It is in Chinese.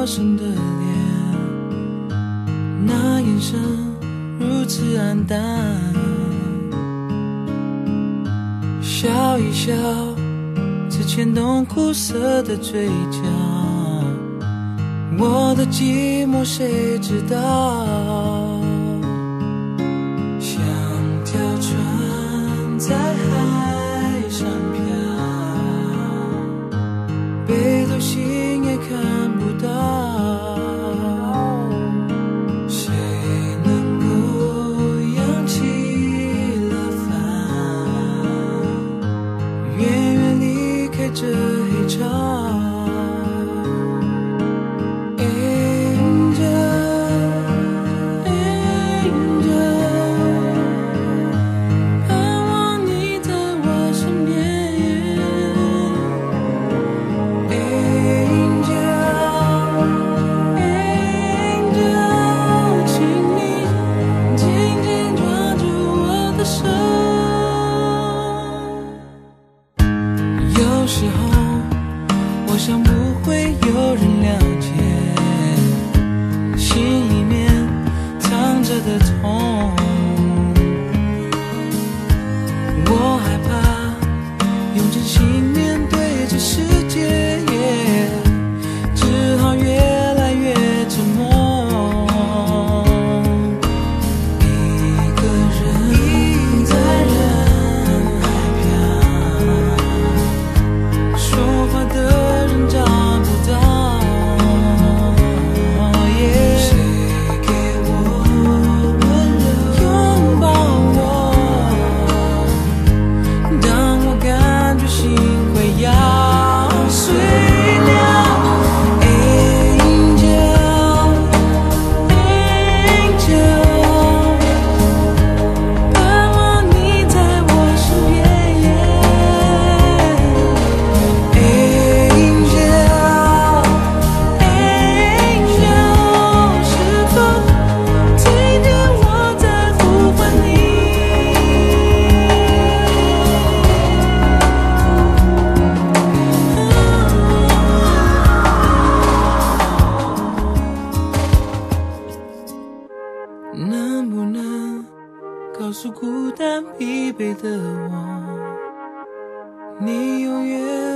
生的脸，那眼神如此黯淡。笑一笑，只牵动苦涩的嘴角。我的寂寞谁知道？像条船在海上漂，北斗星也看不到。谁能够扬起了帆，远远离开这黑潮？有时候我想不会有人了解心里面藏着的痛，我害怕用真心面对这世界，只好越来越沉默。一个人在人海漂，说话的人找不到。谁给我温柔拥抱我，当我感觉心快要碎了。 Angel Angel， 盼望你在我身边。是否听见我在呼唤你？能不能告诉孤单疲惫的我，你永远